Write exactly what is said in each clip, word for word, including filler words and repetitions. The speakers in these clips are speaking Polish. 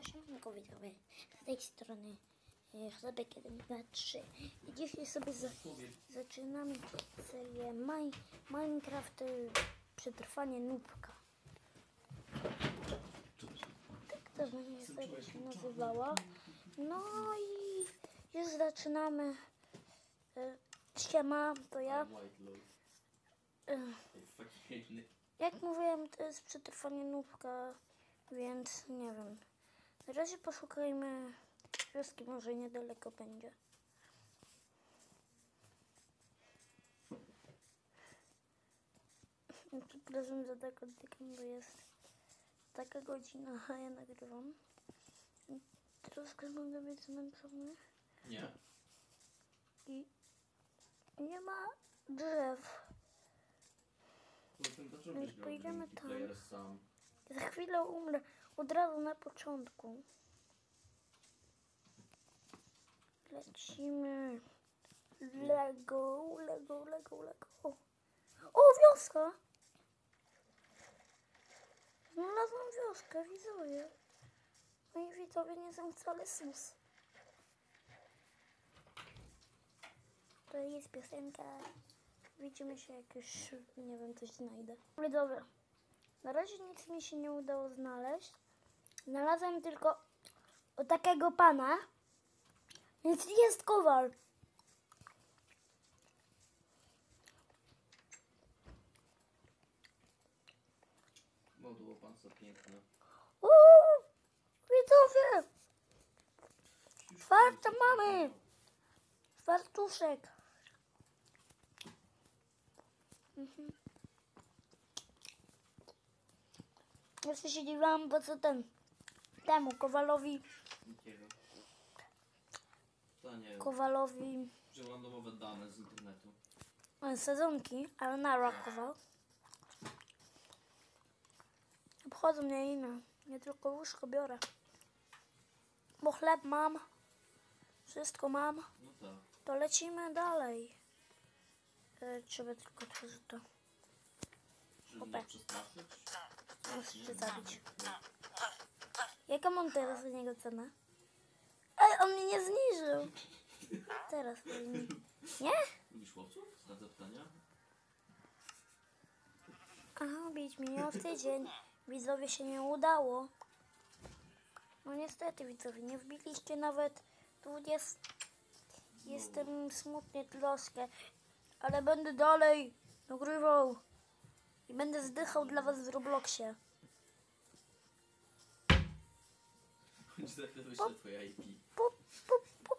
Siemanko widzowie, z tej strony Chlebek jeden, dwa, trzy i dzisiaj sobie za, zaczynamy serię My, Minecraft Przetrwanie Nubka. Tak to będzie seria się nazywała. No i już zaczynamy. Siema, to ja. Jak mówiłem, to jest Przetrwanie Nubka, więc nie wiem. Na razie poszukajmy wioski, może niedaleko będzie. Przepraszam za tak oddycham, bo jest taka godzina, a ja nagrywam. Troszkę mogę być zmęczony. Nie. I nie ma drzew. Więc pójdziemy tam. Za chwilę umrę. Od razu na początku. Lecimy. Lego, Lego, Lego, Lego. O, wioska! Znalazłam wioskę, widzowie. Moi widzowie nie są wcale sus. To jest piosenka. Widzimy się, jak już, nie wiem, coś znajdę. Widzowie, na razie nic mi się nie udało znaleźć. Znalazłem tylko o takiego pana, więc jest kowal. Modło pan co piękne. Uuu, widzowie! Farta mamy! Fartuszek. Mhm. Jeszcze się dziwiłam, po co ten temu Kowalowi Jakiego? To nie Kowalowi wziął randomowe dane z internetu. e, sezonki, ale nara Kowal. Obchodzą mnie inne, nie tylko łóżko biorę. Bo chleb mam, wszystko mam, No tak. to lecimy dalej. E, trzeba tylko to, że to Żeby Opa. mnie przestraszyć. muszę zabić. Jaka mam teraz za niego cenę? Ej, on mnie nie zniżył. Teraz powinien. Nie? Lubisz łowców? Znak zapytania? Aha, bić mnie w tydzień. Widzowie się nie udało. No niestety widzowie, nie wbiliście nawet dwudziestu. Jestem smutny troszkę, ale będę dalej nagrywał i będę zdychał dla was w Robloxie. Chodź za chwilę wyślę twoje I P. Pup, pup, pup.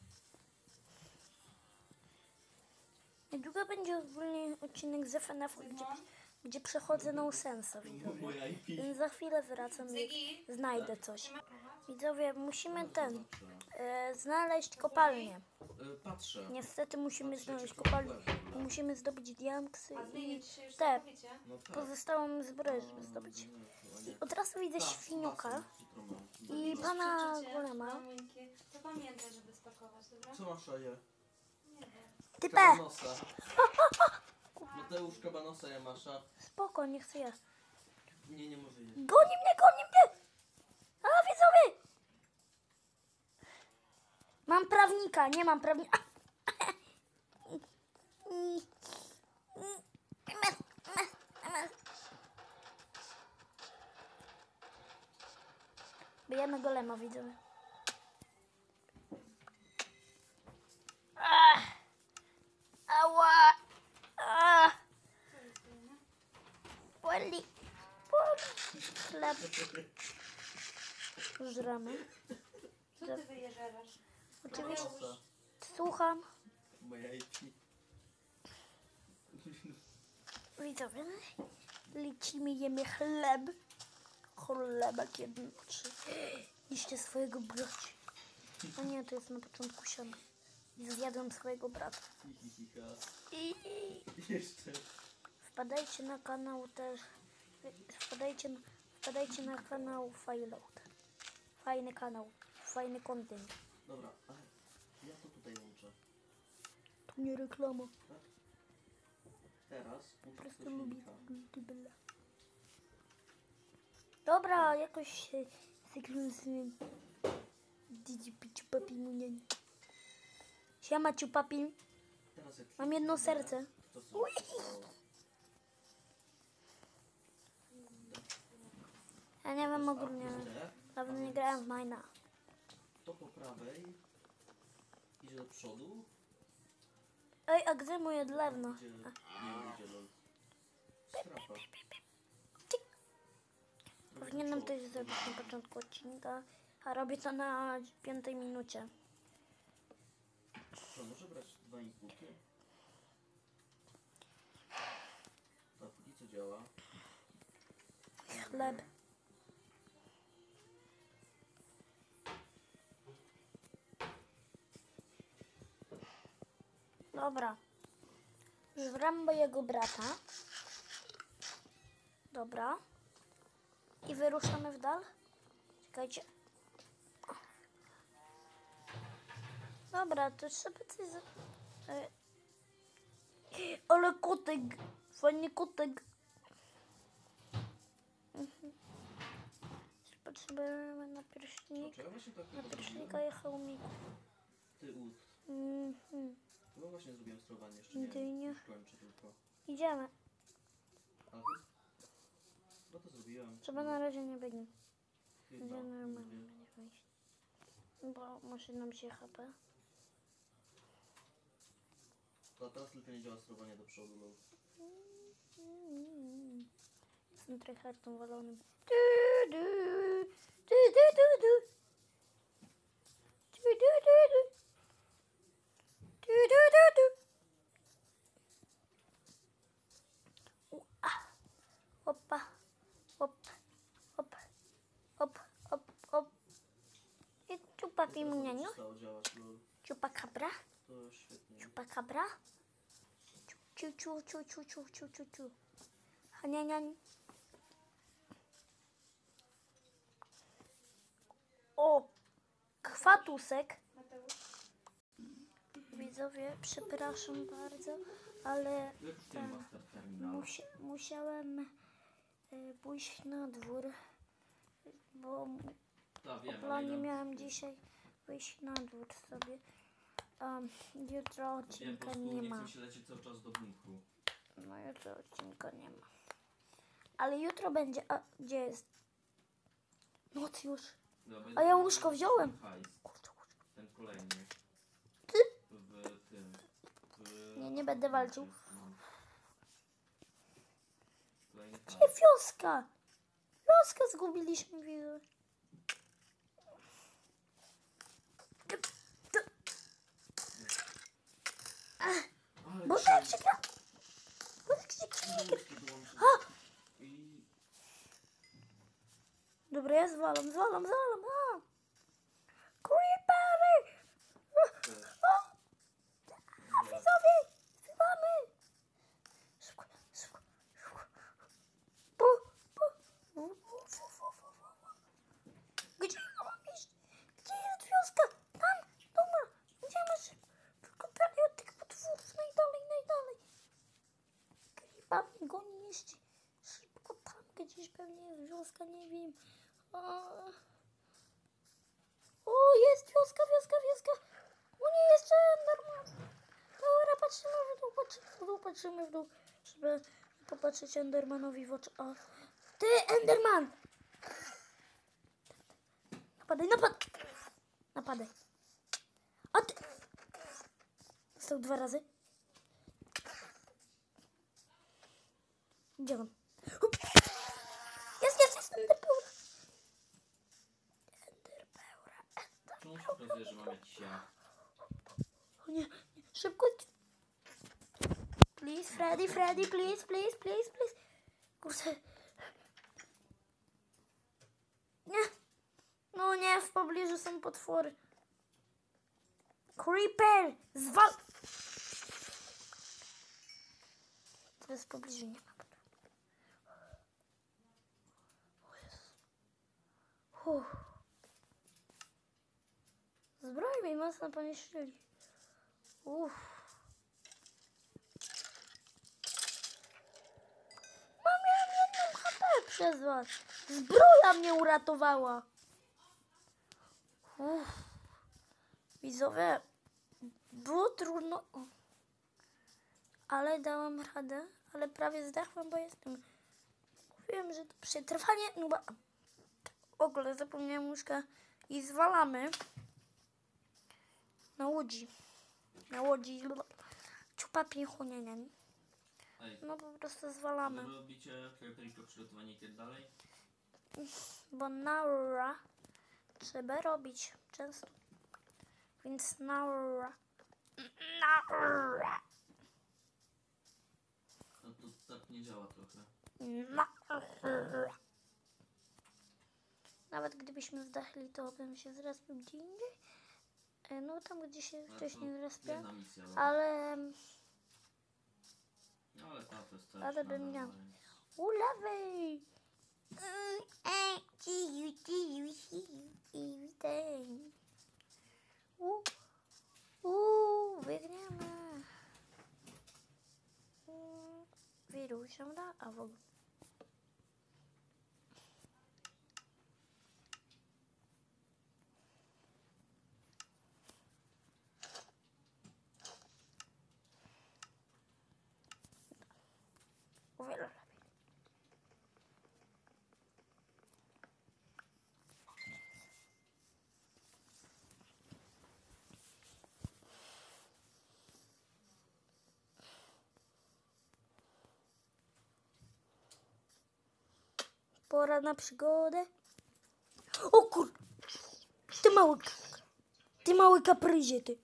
Niedługo będzie ogólnie odcinek z F N F-u, gdzie, gdzie przechodzę no sensa, widzowie. Moje I P. Więc za chwilę wracam i znajdę coś. Widzowie, musimy ten, e, znaleźć kopalnię. E, Patrzę. Niestety musimy znaleźć kopalnię. Musimy zdobyć diaksy i te No tak. pozostałą zbroję, żeby zdobyć. I od razu widzę świniuka i pana golema. To pamiętaj, żeby spakować, dobra? Co masz, Aje? Typę! Kabanosa. Mateusz Kabanosa ja masza. Spoko, nie chcę ja. Nie, nie może jeść. Goni mnie, goni mnie! A widzowie! Mam prawnika, nie mam prawnika. Bijemy golema, widzowie. Ach, ała! Ach, boli, boli. Chleb. Żremy. Co ty wyjeżdżasz? Oczywiście. Słucham. Moje I P. Widzowie, lecimy, jemy chleb. Chlebek jeden, trzy. Niszcie swojego brata. A nie, to jest na początku siana. Zjadłem swojego brata. I Jeszcze. wpadajcie na kanał też. Wpadajcie, wpadajcie na kanał Fireload. Fajny kanał. Fajny content. Dobra, ale ja to tutaj łączę. To nie reklama. Tak? Teraz Po łączę prostu do lubię silnika. youtuberla. Dobra, jakoś się Sykrusy. Didi piciu papimunień. Siema ciupapin. Teraz jak Mam jedno idę, serce. To co Ui. zostało? Ja nie wiem To ogólnie. jest A plus D, Dawno a nie więc grałem w Mina. To po prawej idzie do przodu. Ej, a gdzie moje drewno? Idzie, nie idzie do strapa. Powinienem to już zrobić na początku odcinka, a robię to na piątej minucie. To może brać dwa inputy? A póki co działa. Chleb. Dobra. Żrem mojego brata. Dobra. I wyruszamy w dal. Czekajcie. Dobra, to trzeba coś... Za... E... Ale kotek. Fajny kotek. Mhm. Potrzebujemy na pierśnik. Czy ja właśnie tak Na chyba pierśnika zrobiłem? i hełmiku. Ty ud. Mhm. Chyba właśnie zrobiłem sterowanie, jeszcze nie Dynia. wiem. Już kończę tylko. Idziemy. Ale to jest... No to zrobiłem. Trzeba na razie nie biegnie. Chyba, Będzie nie normalnie wiem. będzie wejść. Bo musi nam się H P. To teraz tylko nie działa sterowanie do przodu, no. Mm. Jestem tryhardem walonym. Du, du, du, du, du, du. Du, du, du, du. Du, du, du, du. U, a. Opa. Hop. Hop. Hop. Hop. Hop. I ciupa pimunianiu. Przestało działać, lol. Ciupa cabra. To świetnie. Ciupa cabra. Ciu, ciu, ciu, ciu, ciu, ciu, ciu, ciu. Hanianiań. O! Kwatusek. Mateusz? Widzowie, przepraszam bardzo, ale Jak już ten, ten master terminal. musi, musiałem y, pójść na dwór, bo Ta, w wiem, ale planie ja- miałem dzisiaj wyjść na dwór sobie. Um, jutro Wiem, po odcinka prostu nie nie ma. chcę się lecieć cały czas do bunkru. No jutro odcinka nie ma. Ale jutro będzie. A gdzie jest? Noc już. Dobra, A ja łóżko wziąłem. Hajs, Kurczę, łóżko. ten kolejny. Ty? W tym. W... Nie, nie będę walczył. No. Kolejny Gdzie hajs. wioska? Wioskę zgubiliśmy, widzę. Ale Boże, krzyk. jak się gra? Boże, jak się gra? Nóżki dołączyłem. A! I... Dobra, ja zwalam, zwalam, zwalam. A! Creepery! Też. A! A, widzowie! Zbywamy! Szybko, szybko, szybko. Bu, bu. Bu, bu, bu, bu, bu, bu. Gdzie ja mam iść? Gdzie jest wioska? Tam, dobra. Idziemy szybko. Tylko dalej od tych potworów. Najdalej, najdalej. Creepa mnie goni jeszcze. Szybko tam gdzieś pewnie jest wioska, nie wiem. A. O, jest wioska, wioska, wioska. O nie, jeszcze Enderman. Dobra, patrzymy w dół, patrzymy w dół, patrzymy w dół, żeby popatrzeć Endermanowi w oczy. O, ty, Enderman! Napadaj, napadaj! Napadaj. A ty! Został dwa razy. Gdzie on? Hup. Jest, jest, jest, Enderpełra. Enderpełra, Enderpełra. Czemu się okazuje, że mam jakiś ja? O nie, nie, szybko. Please, Freddy, Freddy, please, please, please, please. Kurde. Nie. No nie, w pobliżu są potwory. Creeper! Zwal... Teraz w pobliżu nie ma. O Jezu. Uff. Zbroj mi mocno poniszczyli. Uff. Mam miałem jedną H P przez was. Zbroja mnie uratowała. Uff. Widzowie, było trudno, ale dałam radę, ale prawie zdechłam, bo jestem. Mówiłem, że to przetrwanie, no bo w ogóle zapomniałem łóżka i zwalamy na łodzi. Na łodzi. Ciupa piechunieniem. Ej, No po prostu wy zwalamy. robicie tylko przygotowanie i tak dalej? Bo naura trzeba robić często. Więc naura. Naura. No to tak nie działa trochę. Naura. Nawet gdybyśmy zdechli, to bym się zrespił gdzie indziej. E, No tam, gdzie się Ale wcześniej to zrespiłem. jedna misja, dobra. Ale No ale ta to jest też Ale bym nadal, miał. więc- u lewej. Mm, e, ciu, ciu, ciu, i ten. U, u, wygramy. Mm, Wyruszam da, a w ogóle. O wiele lepiej. Pora na przygodę. O kur... Ty mały... Ty mały kapryzie, ty.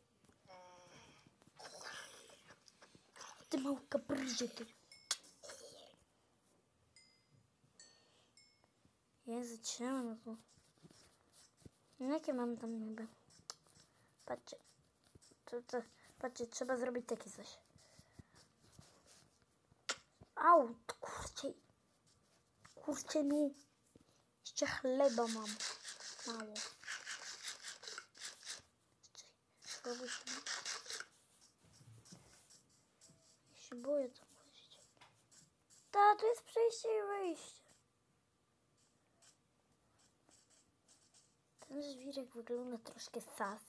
Ty mały kapryzie, ty. Jezu, czemu no to... Jakie mam tam niby? Patrzcie. To, to, patrzcie, trzeba zrobić takie coś. Au, kurczę. Kurczę, no. Jeszcze chleba mam. Mało. Spróbuj sobie. Ja się boję tam wejść. Ta, tu jest przejście i wejście. Ten żwirek wygląda troszkę sas.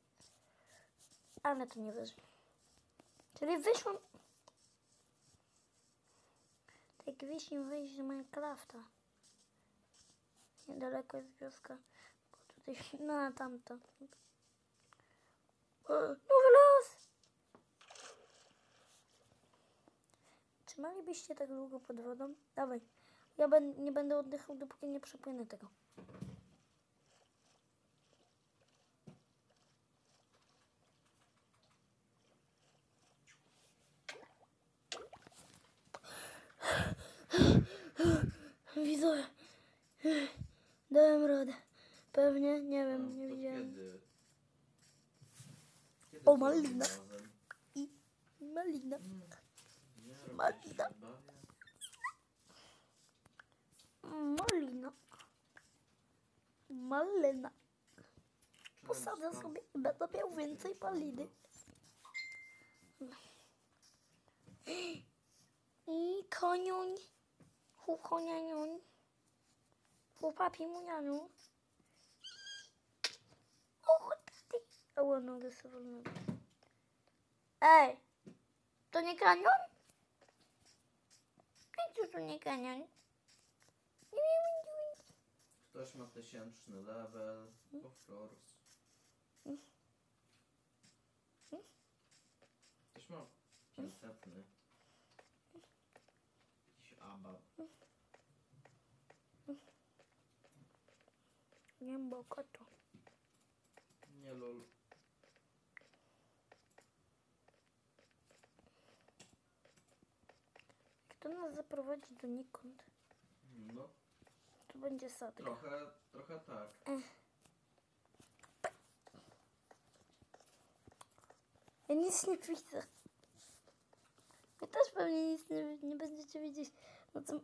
Ale to nie weźmie. Czyli wyszłam... Tak wyszłam wyjść z Minecrafta. Niedaleko jest wioska. Bo tutaj... No, tamto. O, nowy las! Trzymalibyście tak długo pod wodą? Dawaj. Ja ben, nie będę oddychał, dopóki nie przepłynę tego. Widzowie. Dałem radę. Pewnie, nie No, wiem, nie to widziałem. Kiedy? Kiedy O, to malina. razem? I malina. Mm, nie, robię Malina. się bawię. Malina. Malina. Posadzę Często. sobie i będę miał więcej maliny. I koniuń. Hu konianiuń. Hu papi munianiu. O, ty. O, nogę sobie wolnego. Ej, to nie kanion? Jak to nie kanion? Ktoś ma tysięczny level, of course. Ktoś ma pięćsetny. Jakiś abab. Głęboko to. Nie lol. Kto nas zaprowadzi donikąd? No, To będzie sadka. trochę, trochę tak. Ja nic nie widzę. Wy też pewnie nic nie, nie będziecie widzieć na tym,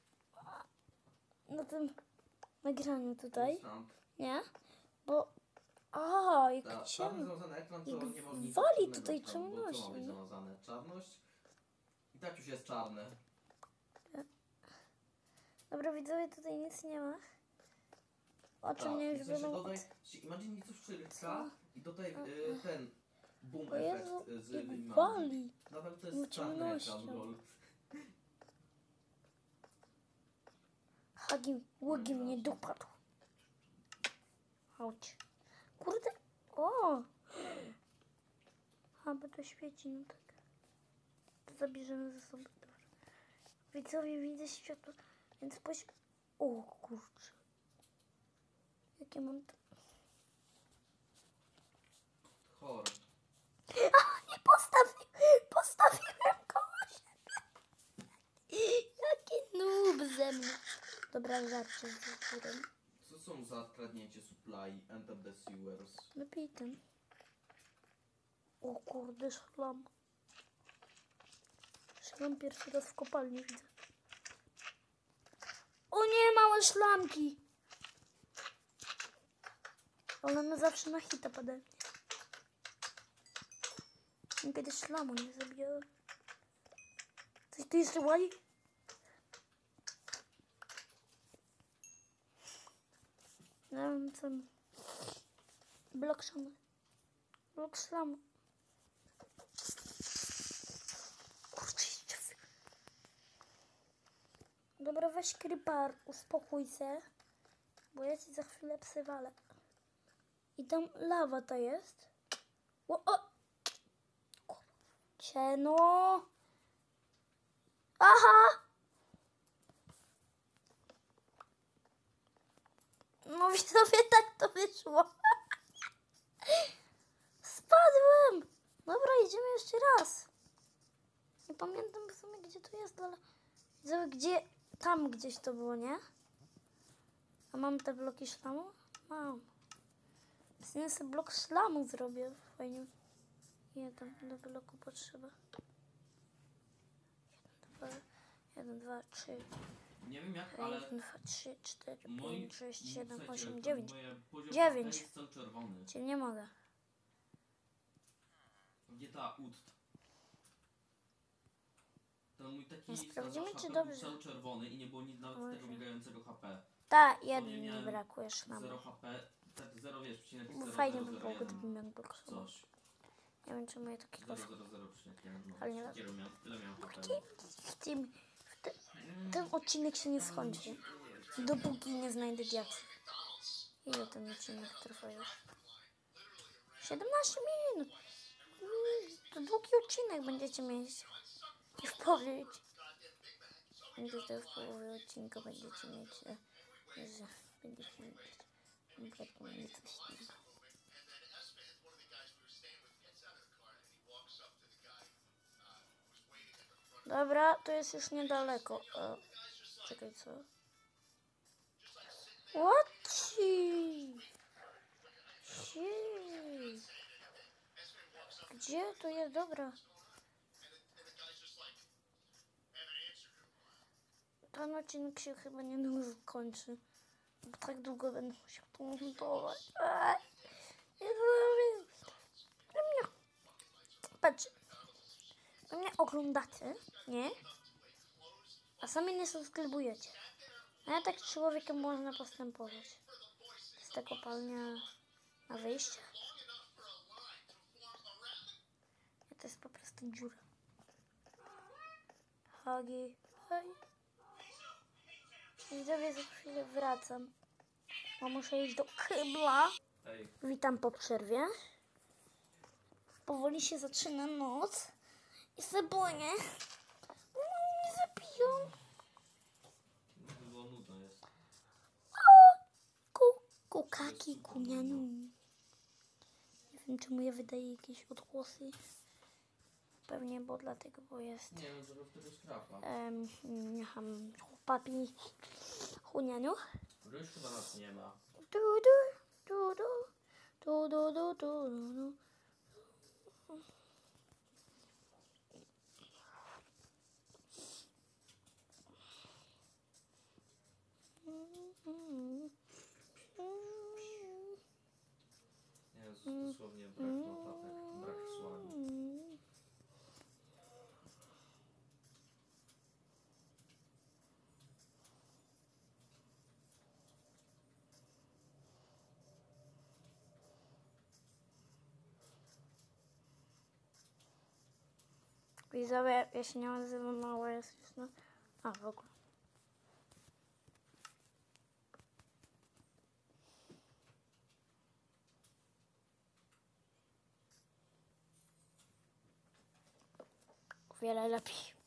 na tym nagraniu tutaj, Sam. nie? Bo, a, jak Ta, tam ciemno. związany ekran, to Jak nie ma nic wali innego tutaj tam, bo co ma ciemności, być no. związane? Czarność? I tak już jest czarne. Dobra, widzowie, tutaj nic nie ma. oczy Tak, mnie w już sensie będą... dodaj, imagine nic wszelka i dodaj y, ten boom O efekt Jezu, y, z jak minimami. wali. Nadal to jest czarny Ciemnością. ekran, lol. Hagi, łogi mnie dopadł. Chodź. Kurde. O! A, bo to świeci, no tak. To zabierzemy ze sobą. Dobra. Widzowie, widzę światło, więc poś... O kurczę. Jakie mam to... Chor. A, nie postawiłem! Postawiłem koło siebie. Jaki noob ze mnie. Dobra, żarcie z górą. Co są za kradnięcie supply, enter the sewers? Lepiej ten. O kurde, szlam. Szlam pierwszy raz w kopalni widzę. O nie, małe szlamki! One na zawsze na hita padają. Nigdy szlamu nie zabijały. Coś tu jeszcze łali? Nie wiem co. Blok szlamu. Blok szlamu. Kurczę, jeszcze. Dobra, weź creeper, uspokój się, bo ja ci za chwilę przywalę. I tam lawa ta jest. O, o! Cieno! Aha! No widzowie, tak to wyszło. Spadłem! Dobra, idziemy jeszcze raz. Nie pamiętam w sumie gdzie to jest, ale... Widzowie, gdzie... Tam gdzieś to było, nie? A mam te bloki szlamu? Mam. Więc ja sobie blok szlamu zrobię. Fajnie. Jeden do bloku potrzeba. Jeden, dwa, jeden, dwa, trzy. Nie wiem jak, ale Jeden, dwa, trzy, cztery, moi... pięć, sześć, siedem, słuchajcie, osiem, to dziewięć. moje poziom Dziewięć. jest cały czerwony. Cię nie mogę. Gdzie ta ut? Ten mój taki No sprawdzimy, zawsze czy H P dobrze. był cały czerwony i nie było nic nawet Może. tego biegającego H P. Ta, nie jeden mi miałem brakuje szlamu. zero H P, tak zero wiesz, przecinek Bo zero, fajnie zero, by zero, było, jeden. gdybym miał blok szlamu. Coś. Nie wiem, czemu ja taki zero, los. zero, zero, przecinek jeden. No. Ale nie Tyle miałem, tyle miałem H P. W tym, w te, ten odcinek się nie skończy, dopóki nie znajdę diaksy. Ile ten odcinek trwa już? siedemnaście minut. Mm, To długi odcinek będziecie mieć. I w połowie, będziecie w połowie odcinka będziecie mieć, e, że będziecie mieć kompletnie nic innego. Dobra, to jest już niedaleko. E, czekaj, co? Łaci! Jej. Gdzie to jest? Dobra. Ten odcinek się chyba niedługo kończy. Bo tak długo będę musiał to montować. Eee, nie zrobię. Wy mnie... Patrz. Wy mnie oglądacie, nie? A sami nie subskrybujecie. A ja tak człowiekiem można postępować. To jest ta kopalnia na wyjście. Ja to jest po prostu dziura. Hagi, hej. Widzowie, za chwilę wracam. Bo muszę iść do kybla. Ej, Witam po przerwie. Powoli się zaczyna noc. I se boję. Bo mnie zabiją. to było nudno jest. Ku, kukaki, kunianiu. Nie wiem, czemu ja wydaję jakieś odgłosy. Pewnie, bo dlatego, bo jest... Nie no, żeby wtedy skrapa. Um, nie mam chłopaki chunianiu. Już chyba nas nie ma. Du, du, du, du, du, du, du, du, du. Jezus, dosłownie brak notatek, brak sławy. Widzowie, ja się nie nazywam Mała, jest już no. A, w ogóle. O wiele lepiej.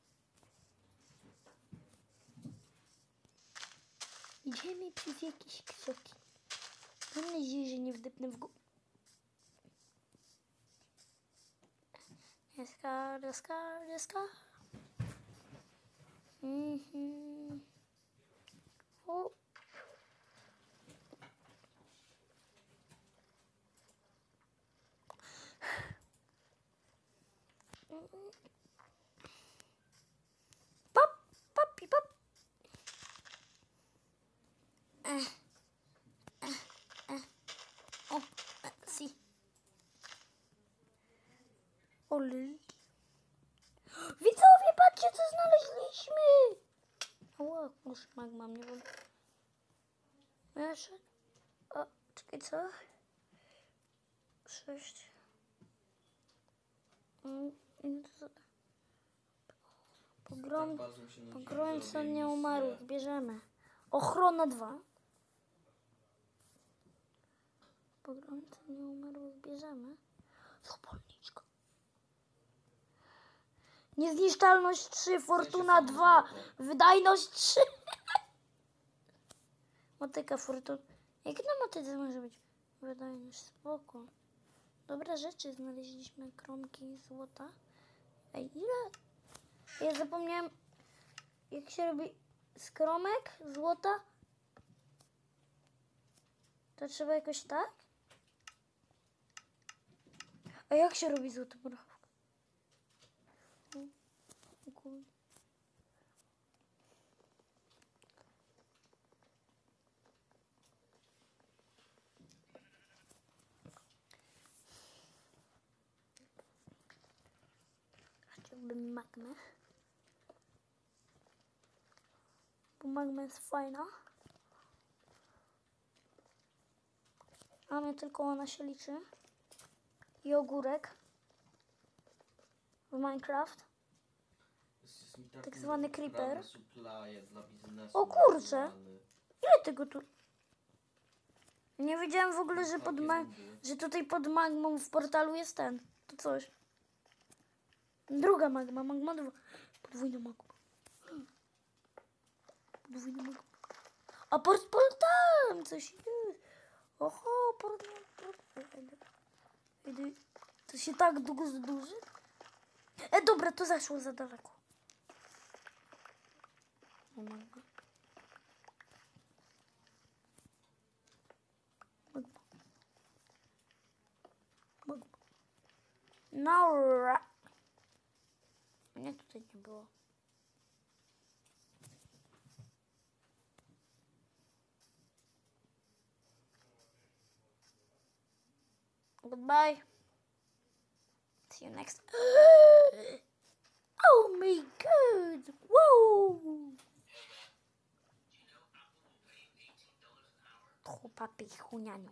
Idziemy przez jakieś krzoki. Mam nadzieję, że nie wdepnę w górę. Deska, deska, deska. Mhm. O. Pop, popi, pop. Eh. Eh, eh. O, eh, si. Oli. Widzowie, patrzcie, co znaleźliśmy! O, już magma mnie woli. Jeszcze? O, czekaj, co? Sześć. Mm, Pogrom... Tak bardzo mi się nudzi, Pogromca zrobię nie misję. umarł, bierzemy. Ochrona dwa. Pogromca nie umarł, bierzemy. Zapalniczka. Niezniszczalność trzy, fortuna sam dwa, złoto. wydajność trzy. Motyka fortuna. Jak na motyce może być? Wydajność, spoko. Dobre rzeczy znaleźliśmy, kromki złota. Ej, ile? Ja zapomniałem, jak się robi z kromek złota. To trzeba jakoś tak? A jak się robi złoto brachówka? O kurde. Chciałbym magmę. Bo magma jest fajna. A mnie tylko ona się liczy. I ogórek. W Minecraft. Jest- jest mi Tak zwany nudno, creeper. prawe supply'e dla biznesu O kurczę. naturalny. Ile tego tu? Nie wiedziałem w ogóle, że, Takie pod ma- nudy. że tutaj pod magmą w portalu jest ten. To coś. Druga magma, magma dwa. Podwójna magma. Podwójna magma. A pod portalem coś jest. Oho, portal. portal. Idę. To się tak długo zdłuży? E, dobra, to zaszło za daleko. O magma. Magma. Magma. No, ra. Nie, tutaj nie było. Goodbye. See you next. Oh my god! Whoa! Chłopapi, chunianiu.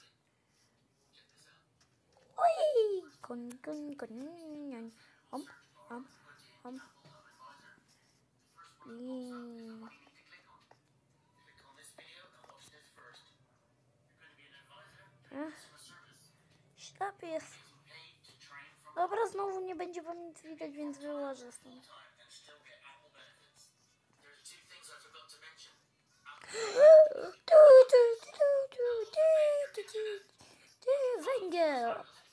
Oj! Kon, kon, kon, niań. Om, om, om. I... Ech. Ślepy jest. Dobra, znowu nie będzie wam nic widać, więc wyłożę stąd. Tu, tu, tu, tu, tu, tu, tu, tu, węgiel.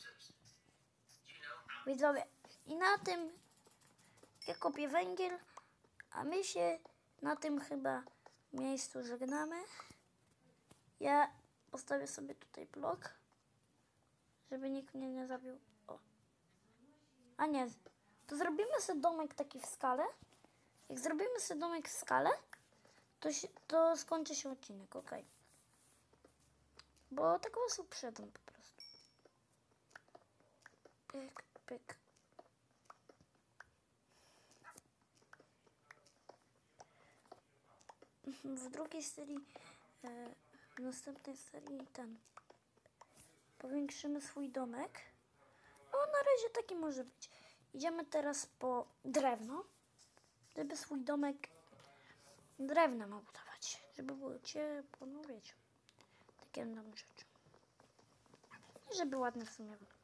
Widzowie, i na tym ja kopię węgiel, a my się na tym chyba miejscu żegnamy. Ja postawię sobie tutaj blok, żeby nikt mnie nie zabił. O. A nie, to zrobimy sobie domek taki w skale. Jak zrobimy sobie domek w skale, to, się, to skończy się odcinek, ok? Bo tak was uprzedzam po prostu. Pyk, pyk. W drugiej serii, e, w następnej serii ten, powiększymy swój domek. No na razie taki może być. Idziemy teraz po drewno, żeby swój domek drewnem obudować, żeby było ciepło, no wiecie, takie nam rzeczy. I żeby ładnie w sumie było.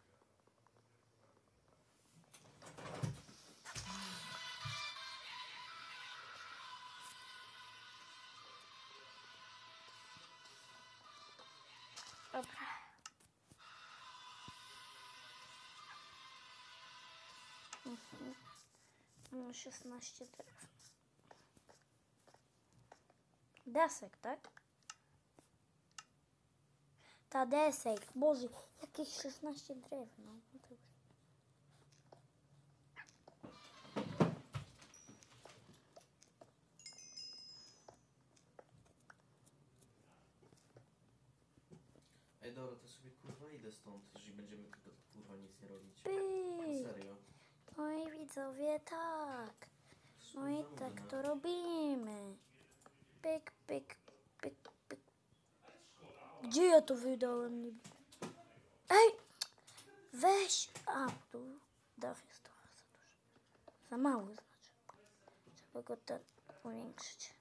Dobra. Mhm. Mam szesnaście drewna. Desek, tak? Ta desek. Boże, jakieś szesnaście drewna. No to już. Ej, dobra, to sobie kurwa idę stąd, jeżeli będziemy tylko kurwa nic nie robić. Pyk. Na serio. No i widzowie, tak. No i Kurwa, tak nuda. to robimy. Pyk, pyk, pyk, pyk. Gdzie ja to wydałem? Nie- Ej! Weź! A, tu dach jest trochę za duży. Za mały znaczy. Trzeba go ten powiększyć.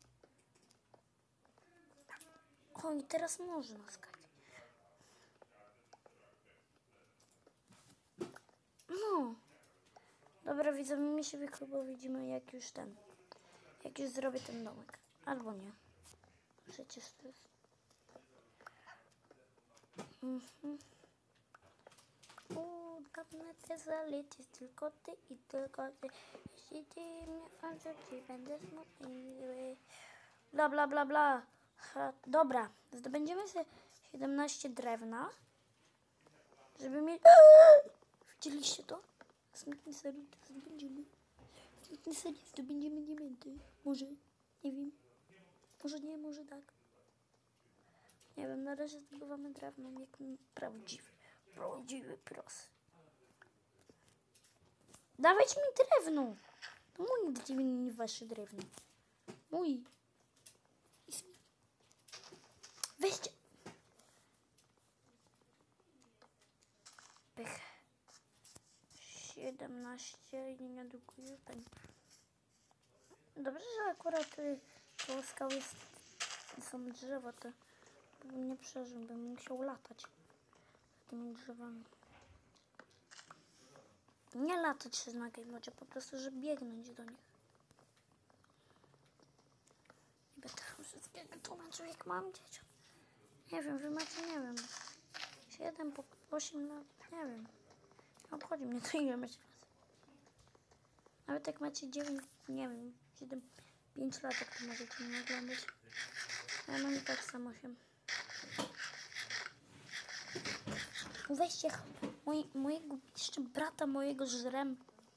O, i teraz można skakać. No. Dobra, widzowie, my się chyba widzimy jak już ten. Jak już zrobię ten domek. Albo nie. Przecież to jest... Mhm. Udawne te zaleci, tylko ty i tylko ty. Jeśli ty mnie odrzuci, będę smutny. Bla, bla, bla, bla. Ha, dobra, zdobędziemy sobie siedemnaście drewna, żeby mieć... Widzieliście to? Smutny serii to zdobędziemy. Smutny serii zdobędziemy diamenty. Może, nie wiem. Może nie, może tak. Nie wiem, na razie zdobywamy drewno jak prawdziwy, prawdziwy pros. Dawać mi drewno. To mój drewno, nie wasze drewno. Mój. Weźcie. Pych. siedemnaście i niedługo już będzie. Dobrze, że akurat y, koło skał jest, są drzewa, to bym nie przeżył, bym musiał latać tymi drzewami. Nie latać się na game'odzie, po prostu, żeby biegnąć do nich. I będę wszystkiego tłumaczył, jak mam dzieciom. Nie wiem, wy macie, nie wiem, siedem, po osiem lat, nie wiem. Nie obchodzi mnie to, ile macie lat. Nawet jak macie dziewięć, nie wiem, siedem, pięć lat, jak to możecie mnie oglądać. Ja mam i tak samo osiem. Weźcie moj, mojego jeszcze brata mojego żrem.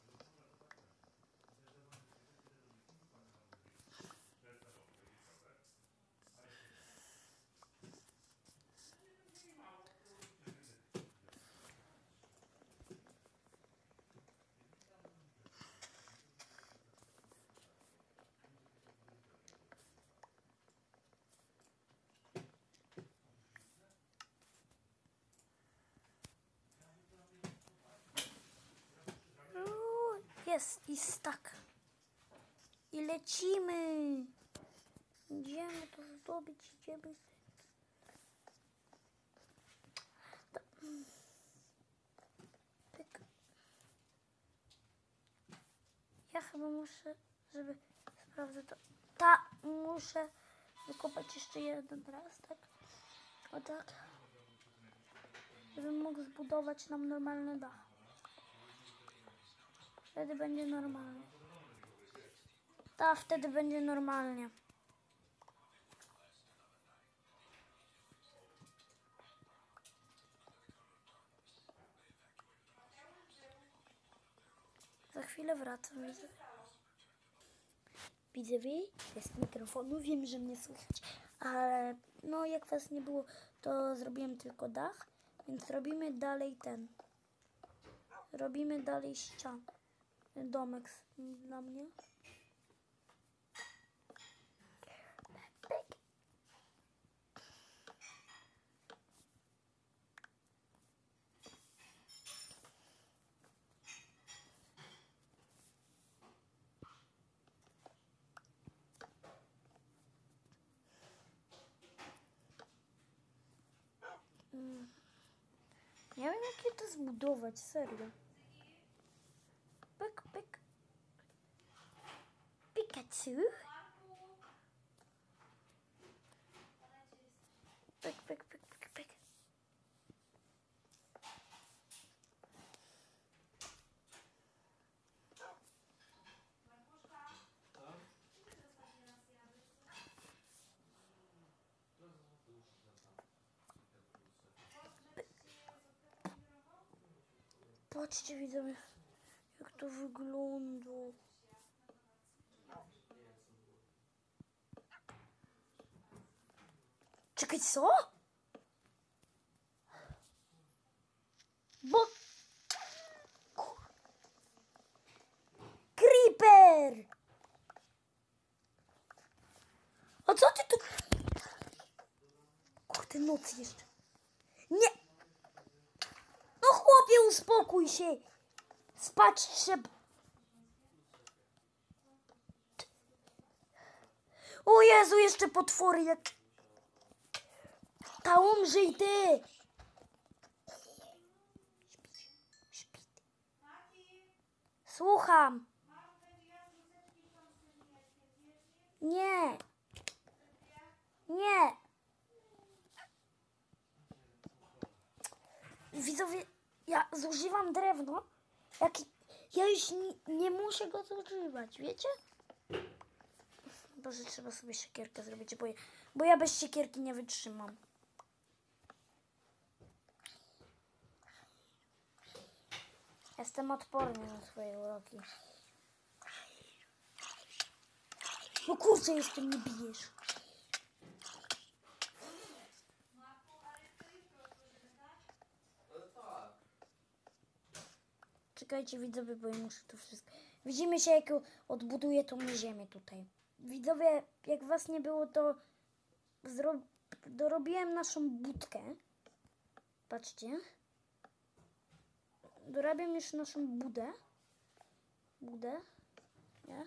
Jest i stak. I lecimy. Idziemy to zdobyć, idziemy. Pyk. Ja chyba muszę, żeby sprawdzę to. Ta, muszę wykopać jeszcze jeden raz, tak? O tak. Żebym mógł zbudować nam normalny dach. Wtedy będzie normalnie. Tak, wtedy będzie normalnie. Za chwilę wracam. Widzę. Widzowie, bez mikrofonu, wiem, że mnie słychać, ale no jak was nie było, to zrobiłem tylko dach, więc robimy dalej ten. Robimy dalej ścian. Domek dla mnie. Nie wiem, jak je to zbudować, serio. Pyk, pyk. Pikachu. Pyk, pyk, pyk, pyk, pyk. Patrzcie, widzowie, jak to wygląda. Czekaj, co? Bo... Kur- Creeper! A co ty tu... Kurde, noc jeszcze. Nie! No chłopie, uspokój się! Spać trzeba. O Jezu, jeszcze potwory jak... Ta umrzyj ty! Śpi. Słucham. Nie. Nie. Widzowie, ja zużywam drewno. Jak ja już nie, nie muszę go zużywać, wiecie? Boże, trzeba sobie siekierkę zrobić, bo ja, bo ja bez siekierki nie wytrzymam. Jestem odporny na swoje uroki. No kurczę, jeszcze mnie bijesz. Czekajcie, widzowie, bo ja muszę to wszystko... Widzimy się, jak odbuduję tą ziemię tutaj. Widzowie, jak was nie było, to zro... dorobiłem naszą budkę. Patrzcie. Dorabiam już naszą budę. Budę. Nie?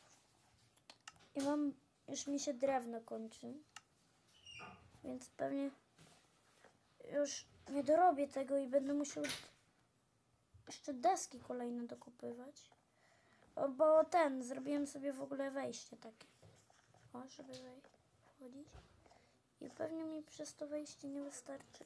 I mam... Już mi się drewno kończy. Więc pewnie już nie dorobię tego i będę musiał jeszcze deski kolejne dokupywać. O, bo ten, zrobiłem sobie w ogóle wejście takie. O, żeby wejść, wchodzić. I pewnie mi przez to wejście nie wystarczy.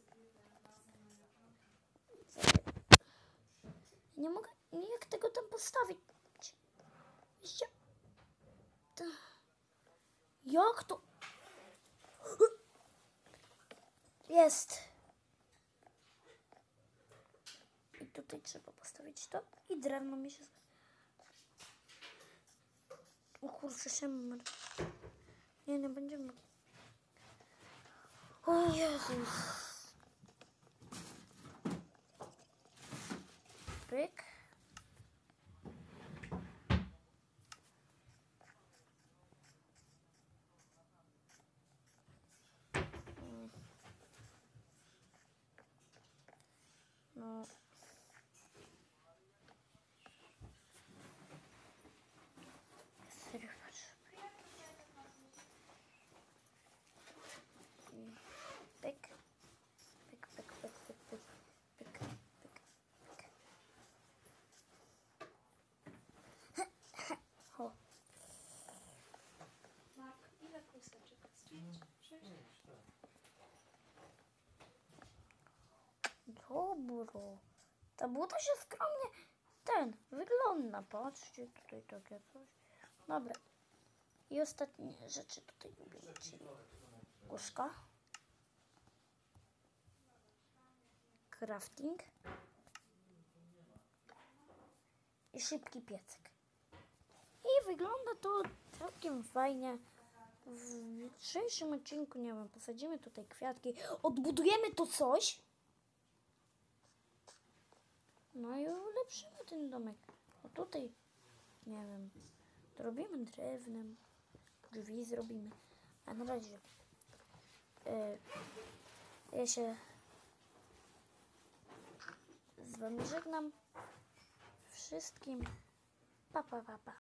Nie mogę, nie jak tego tam postawić. Widzicie? To... Jak to? Jest. I tutaj trzeba postawić to. I drewno mi się... O kurczę, szemmer. Nie, nie będziemy. O Jezus. Pyk. No. Serio, patrz. Pyk. Pyk, pyk, pyk, pyk, pyk, pyk, pyk, pyk. O. Mark, ile kosteczek jest? Sześć? Dobro. Ta buta się skromnie ten wygląda. Patrzcie, tutaj takie coś. Dobra. I ostatnie rzeczy tutaj lubimy, czyli łóżka. Crafting. I szybki piecyk. I wygląda to całkiem fajnie. W jutrzejszym odcinku, nie wiem, posadzimy tutaj kwiatki. Odbudujemy to coś. No i ulepszymy ten domek. O tutaj, nie wiem, zrobimy drewnem, drzwi zrobimy. A na razie yy, ja się z wami żegnam. Wszystkim pa, pa, pa, pa.